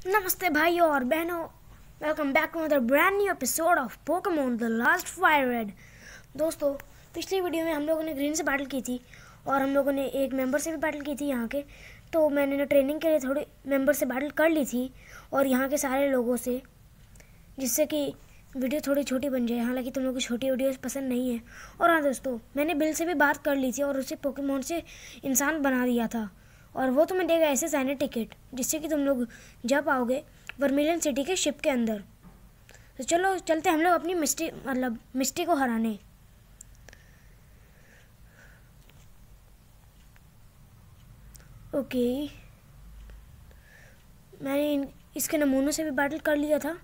नमस्ते भाइयों और बहनों, welcome back to another brand new episode of Pokemon the Last Fire Red. दोस्तों, पिछली वीडियो में हम लोगों ने ग्रीन से बैटल की थी और हम लोगों ने एक मेंबर से भी बैटल की थी यहाँ के। तो मैंने ना ट्रेनिंग के लिए थोड़े मेंबर से बैटल कर ली थी और यहाँ के सारे लोगों से, जिससे कि वीडियो थोड़ी छोटी बन जाए। हालांकि तुम लोगों को छोटी वीडियोस पसंद नहीं है। और हाँ दोस्तों, मैंने बिल से भी बात कर ली थी और उसे पोकेमॉन से इंसान बना दिया था और वो तुम्हें देगा ऐसे साइने टिकट, जिससे कि तुम लोग जा पाओगे वर्मिलियन सिटी के शिप के अंदर। तो चलो चलते हम लोग अपनी मिस्टी को हराने। ओके, मैंने इसके नमूनों से भी बैटल कर लिया था।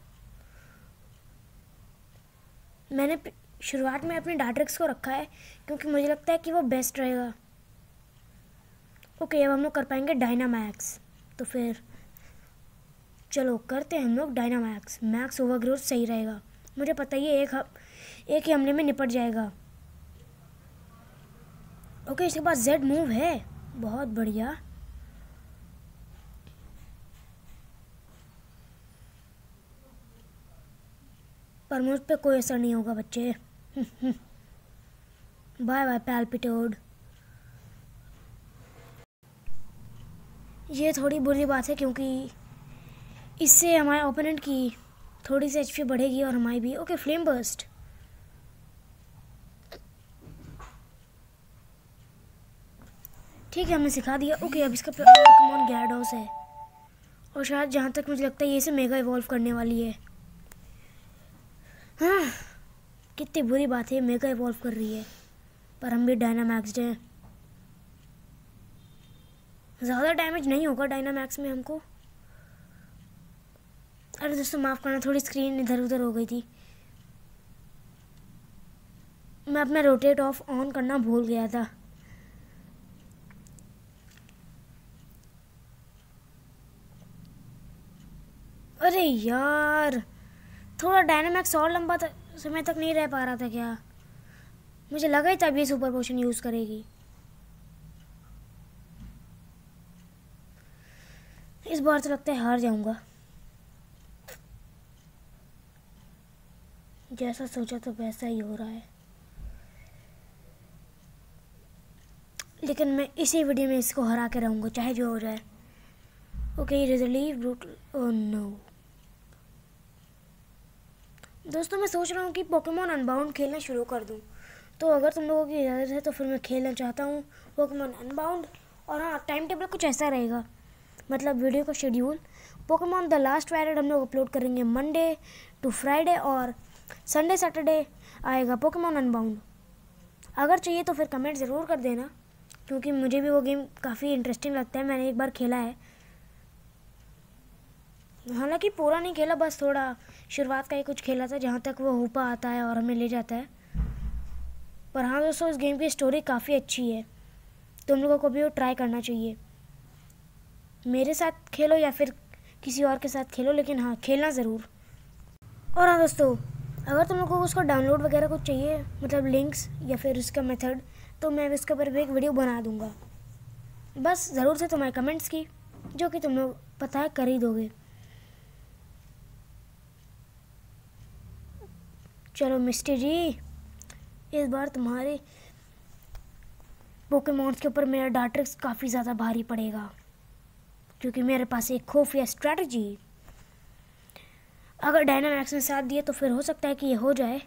मैंने शुरुआत में अपने डार्ट्रिक्स को रखा है क्योंकि मुझे लगता है कि वो बेस्ट रहेगा। ओके, अब हम लोग कर पाएंगे डायनामैक्स। तो फिर चलो करते हैं हम लोग डायनामैक्स। मैक्स ओवरग्रोथ सही रहेगा, मुझे पता ही है एक ही हमले में निपट जाएगा। ओके, इसके पास जेड मूव है, बहुत बढ़िया। पर मुझ पे कोई असर नहीं होगा बच्चे। Bye bye Palpitoad. ये थोड़ी बुरी बात है क्योंकि इससे हमारे ओपोनेंट की थोड़ी सी एचपी बढ़ेगी और हमारी भी। Okay, flame burst. ठीक है, हमने सिखा दिया। ओके, अब इसका पोकेमॉन gyarados है और शायद जहाँ तक मुझे लगता है ये इसे मेगा इवॉल्व करने वाली है। हाँ, कितनी बुरी बात है, मेगा इवॉल्व कर रही है। पर हम भी डायनामैक्स हैं, ज़्यादा डैमेज नहीं होगा डायनामैक्स में हमको। अरे दोस्तों माफ़ करना, थोड़ी स्क्रीन इधर उधर हो गई थी। मैं अपना रोटेट ऑफ ऑन करना भूल गया था। अरे यार, थोड़ा डायनामैक्स और लंबा समय तक नहीं रह पा रहा था क्या? मुझे लगा ही तब ये सुपर पोशन यूज़ करेगी। इस बार तो लगता है हार जाऊंगा। जैसा सोचा तो वैसा ही हो रहा है, लेकिन मैं इसी वीडियो में इसको हरा के रहूंगा चाहे जो हो जाए। ओके, रिजलीव ब्रूटल। ओह नो दोस्तों, मैं सोच रहा हूँ कि पोकेमॉन अनबाउंड खेलना शुरू कर दूँ। तो अगर तुम लोगों की इजाज़त है तो फिर मैं खेलना चाहता हूँ पोकेमॉन अनबाउंड। और हाँ, टाइम टेबल कुछ ऐसा रहेगा, मतलब वीडियो का schedule. Pokemon the Last Fire Red हम लोग अपलोड करेंगे मंडे टू फ्राइडे और संडे सैटरडे आएगा पोकेमॉन अनबाउंड। अगर चाहिए तो फिर कमेंट ज़रूर कर देना, क्योंकि मुझे भी वो गेम काफ़ी इंटरेस्टिंग लगता है। मैंने एक बार खेला है, हालांकि पूरा नहीं खेला, बस थोड़ा शुरुआत का ही कुछ खेला था, जहाँ तक वो हुपा आता है और हमें ले जाता है। पर हाँ दोस्तों, इस गेम की स्टोरी काफ़ी अच्छी है, तुम लोगों को भी वो ट्राई करना चाहिए। मेरे साथ खेलो या फिर किसी और के साथ खेलो, लेकिन हाँ खेलना ज़रूर। और हाँ दोस्तों, अगर तुम लोगों को उसको डाउनलोड वगैरह कुछ चाहिए, मतलब लिंक्स या फिर उसका मेथड, तो मैं इसके ऊपर भी एक वीडियो बना दूँगा। बस ज़रूर से तुम्हारे कमेंट्स की, जो कि तुम लोग पता है कर ही दोगे। चलो मिस्टी जी, इस बार तुम्हारे पोकेमॉन्स के ऊपर मेरा डार्ट्रिक्स काफ़ी ज़्यादा भारी पड़ेगा, क्योंकि मेरे पास एक खुफिया स्ट्रैटेजी। अगर डायनामैक्स ने साथ दिया तो फिर हो सकता है कि ये हो जाए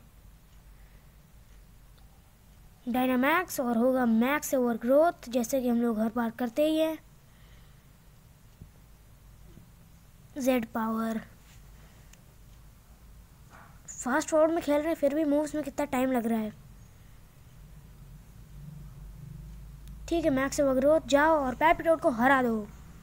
डायनामैक्स और होगा मैक्स ओवरग्रोथ, जैसे कि हम लोग हर बार करते ही हैं। Z power. फास्ट फॉरवर्ड में खेल रहे हैं, फिर भी मूव्स में कितना टाइम लग रहा है। ठीक है, मैक्स ओवरग्रोथ जाओ और पैल्पिटोड को हरा दो।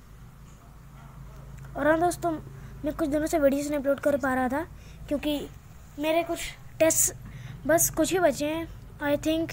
और हाँ दोस्तों, मैं कुछ दिनों से वीडियोस नहीं अपलोड कर पा रहा था क्योंकि मेरे कुछ टेस्ट बस कुछ ही बचे हैं। आई थिंक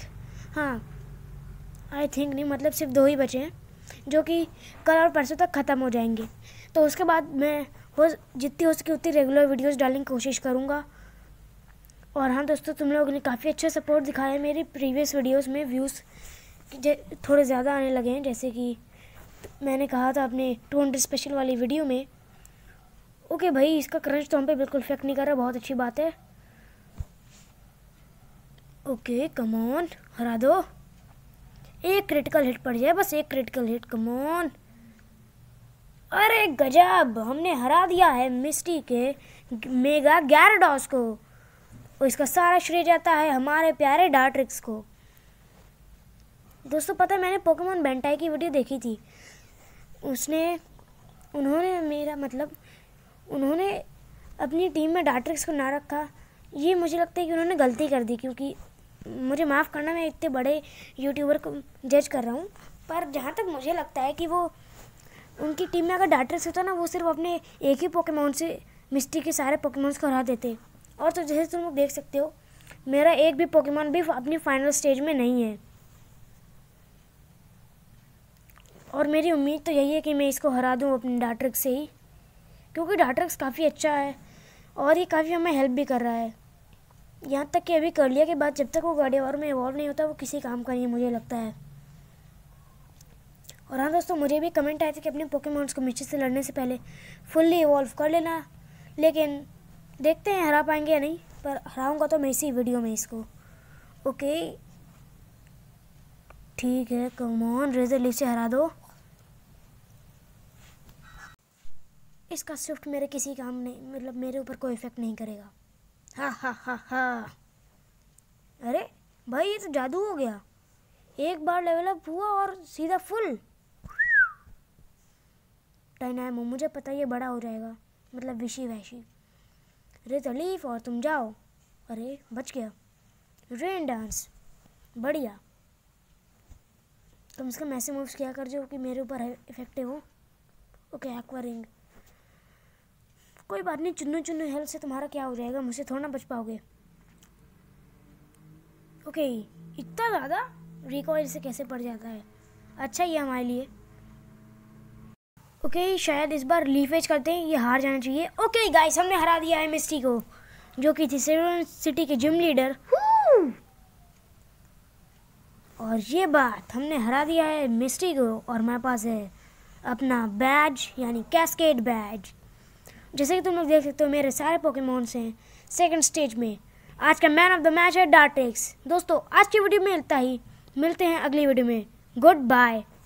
नहीं, मतलब सिर्फ 2 ही बचे हैं, जो कि कल और परसों तक ख़त्म हो जाएंगे। तो उसके बाद मैं जितनी हो सके उतनी रेगुलर वीडियोस डालने की कोशिश करूँगा। और हाँ दोस्तों, तुम लोगों ने काफ़ी अच्छा सपोर्ट दिखाया है। मेरी प्रीवियस वीडियोस में व्यूज़ थोड़े ज़्यादा आने लगे हैं, जैसे कि मैंने कहा था अपने 200 स्पेशल वाली वीडियो में। ओके भाई, इसका क्रंच तो हम पे बिल्कुल इफेक्ट नहीं कर रहा, बहुत अच्छी बात है। ओके कम ऑन, हरा दो। एक क्रिटिकल हिट पड़ जाए बस, एक क्रिटिकल हिट, कम ऑन। अरे गजब, हमने हरा दिया है मिस्टी के मेगा gyarados को। और इसका सारा श्रेय जाता है हमारे प्यारे डार्ट्रिक्स को। दोस्तों पता है, मैंने पोकेमॉन बेंटाई की वीडियो देखी थी, उन्होंने अपनी टीम में डार्ट्रिक्स को ना रखा। ये मुझे लगता है कि उन्होंने गलती कर दी, क्योंकि मुझे माफ़ करना, मैं इतने बड़े यूट्यूबर को जज कर रहा हूँ, पर जहाँ तक मुझे लगता है कि वो उनकी टीम में अगर डार्ट्रिक्स होता ना, वो सिर्फ अपने एक ही पोकेमॉन से मिस्टी के सारे पोकेमॉन्स को हरा देते। और तो जैसे तुम लोग देख सकते हो, मेरा एक भी पोकेमॉन भी अपनी फाइनल स्टेज में नहीं है। और मेरी उम्मीद तो यही है कि मैं इसको हरा दूँ अपने डार्ट्रिक्स से ही, क्योंकि डार्ट्रिक्स काफ़ी अच्छा है और ये काफ़ी हमें हेल्प भी कर रहा है। यहाँ तक कि अभी कर लिया के बाद जब तक वो गार्डियवर में इवॉल्व नहीं होता, वो किसी काम का नहीं है मुझे लगता है। और हाँ दोस्तों, मुझे भी कमेंट आए थे कि अपने पोकेमॉन्स को मिस्टी से लड़ने से पहले फुल्ली इवॉल्व कर लेना, लेकिन देखते हैं हरा पाएंगे या नहीं, पर हराऊंगा तो मैं इसी वीडियो में इसको। ओके ठीक है, कम ऑन, रेजर लीफ से हरा दो। इसका स्विफ्ट मेरे किसी काम नहीं, मतलब मेरे ऊपर कोई इफेक्ट नहीं करेगा। हा हा हा हा। अरे भाई, ये तो जादू हो गया, एक बार लेवल अप हुआ और सीधा फुल डायनामो। मुझे पता ये बड़ा हो जाएगा, मतलब विशी वैशी। रेजर लीफ और तुम जाओ। अरे बच गया। रेन डांस, बढ़िया। कम से कम ऐसे मूव्स किया कर जो कि मेरे ऊपर इफेक्टिव हो। ओके एक्वा रिंग, कोई बात नहीं, चुन्नू चुन्नू हेल्थ से तुम्हारा क्या हो जाएगा, मुझसे थोड़ा ना बच पाओगे। ओके इतना ज़्यादा रिकॉइल से कैसे पड़ जाता है, अच्छा ये हमारे लिए। ओके शायद इस बार लीफ एज करते हैं, ये हार जाना चाहिए। ओके गाइस, हमने हरा दिया है मिस्टी को, जो कि थी सिल्वर सिटी के जिम लीडर। और ये बात, हमने हरा दिया है मिस्टी को और हमारे पास है अपना बैज, यानी कैस्केड बैज। जैसे कि तुम लोग देख सकते हो, मेरे सारे पोकेमॉन्स हैं सेकंड स्टेज में। आज का मैन ऑफ द मैच है डार्ट्रिक्स। दोस्तों आज की वीडियो में इतना ही, मिलते हैं अगली वीडियो में, गुड बाय।